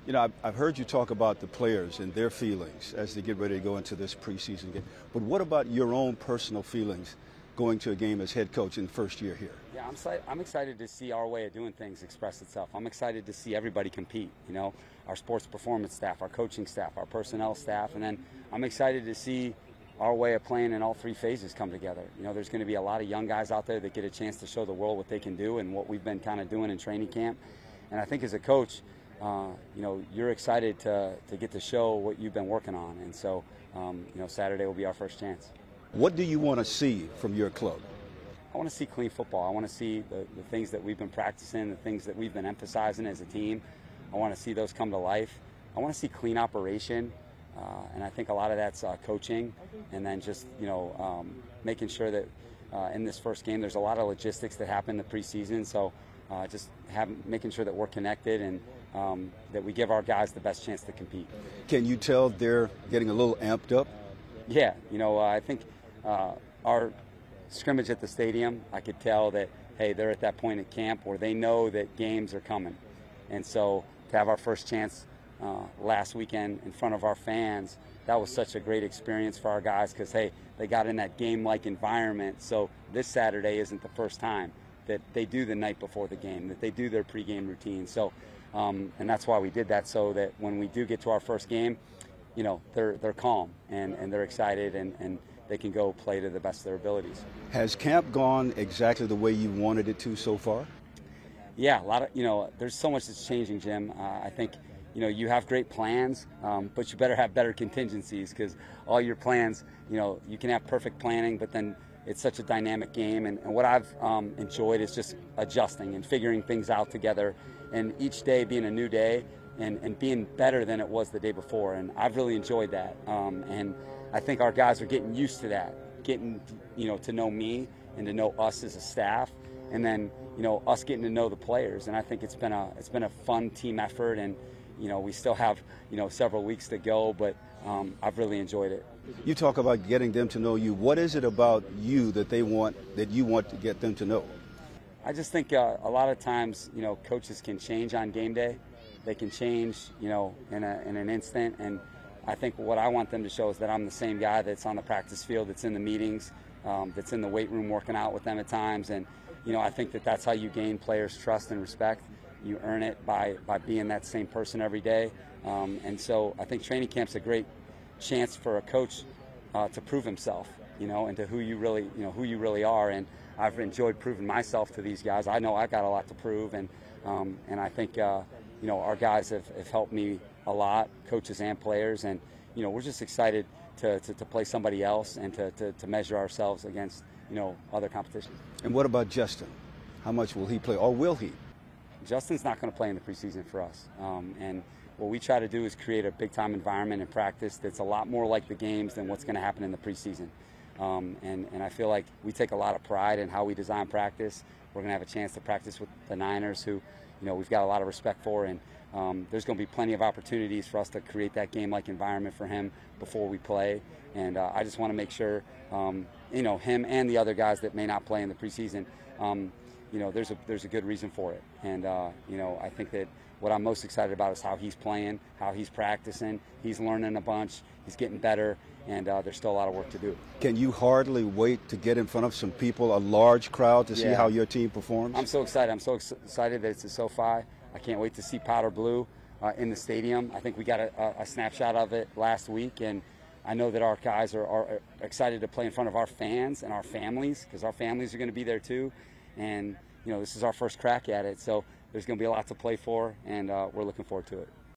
You know, I've heard you talk about the players and their feelings as they get ready to go into this preseason game. But what about your own personal feelings going to a game as head coach in the first year here? Yeah, I'm excited to see our way of doing things express itself. I'm excited to see everybody compete, you know, our sports performance staff, our coaching staff, our personnel staff, and then I'm excited to see our way of playing in all three phases come together. You know, there's going to be a lot of young guys out there that get a chance to show the world what they can do and what we've been kind of doing in training camp. And I think as a coach, you know, you're excited to get to show what you've been working on. And so, you know, Saturday will be our first chance. What do you want to see from your club? I want to see clean football. I want to see the things that we've been practicing, the things that we've been emphasizing as a team. I want to see those come to life. I want to see clean operation. And I think a lot of that's coaching, and then just, you know, making sure that in this first game there's a lot of logistics that happen in the preseason. So just making sure that we're connected and that we give our guys the best chance to compete. Can you tell they're getting a little amped up? Yeah, you know, I think our scrimmage at the stadium, I could tell that, hey, they're at that point at camp where they know that games are coming. And so to have our first chance last weekend in front of our fans, that was such a great experience for our guys because, hey, they got in that game-like environment. So this Saturday isn't the first time that they do the night before the game, that they do their pregame routine. So, and that's why we did that, so that when we do get to our first game, you know, they're calm and they're excited and they can go play to the best of their abilities. Has camp gone exactly the way you wanted it to so far? Yeah, a lot of, you know, there's so much that's changing, Jim. I think, you know, you have great plans, but you better have better contingencies because all your plans, you know, you can have perfect planning, but then it's such a dynamic game. And what I've enjoyed is just adjusting and figuring things out together, and each day being a new day and being better than it was the day before. And I've really enjoyed that. And I think our guys are getting used to that, getting, you know, to know me and to know us as a staff, and then, you know, us getting to know the players. And I think it's been a fun team effort, and you know, we still have, you know, several weeks to go, but I've really enjoyed it. You talk about getting them to know you. What is it about you that you want to get them to know? I just think a lot of times, you know, coaches can change on game day. They can change, you know, in an instant. And I think what I want them to show is that I'm the same guy that's on the practice field, that's in the meetings, that's in the weight room working out with them at times. And, you know, I think that that's how you gain players' trust and respect. You earn it by being that same person every day. And so I think training camp's a great chance for a coach to prove himself, you know, and to who you really are. And I've enjoyed proving myself to these guys. I know I've got a lot to prove, and I think you know, our guys have helped me a lot, coaches and players, and you know, we're just excited to play somebody else and to measure ourselves against, you know, other competition. And what about Justin? How much will he play, or will he? Justin's not going to play in the preseason for us, and what we try to do is create a big-time environment in practice that's a lot more like the games than what's going to happen in the preseason. And I feel like we take a lot of pride in how we design practice. We're going to have a chance to practice with the Niners, who, you know, we've got a lot of respect for, and there's going to be plenty of opportunities for us to create that game-like environment for him before we play. And I just want to make sure, you know, him and the other guys that may not play in the preseason, you know, there's a good reason for it. And, you know, I think that what I'm most excited about is how he's playing, how he's practicing. He's learning a bunch. He's getting better, and there's still a lot of work to do. Can you hardly wait to get in front of some people, a large crowd, to see how your team performs? I'm so excited. I'm so excited that it's a SoFi. I can't wait to see powder blue in the stadium. I think we got a snapshot of it last week, and I know that our guys are excited to play in front of our fans and our families, because our families are going to be there too. And, you know, this is our first crack at it, so there's going to be a lot to play for, and we're looking forward to it.